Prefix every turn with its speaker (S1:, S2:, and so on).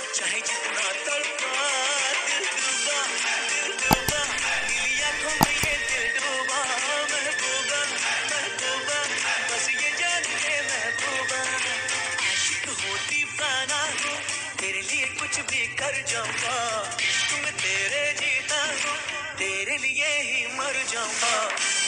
S1: चाहे जितना तड़पा, दिल डूबा, दिल डूबा, नीली आंखों में ये दिल डूबा, महबूबा, महबूबा, बस ये जान ले महबूबा, आशिक हो दीवाना हूँ, तेरे लिए कुछ भी कर जाऊंगा, इश्क में तेरे जीता हूँ, तेरे लिए ही मर जाऊंगा।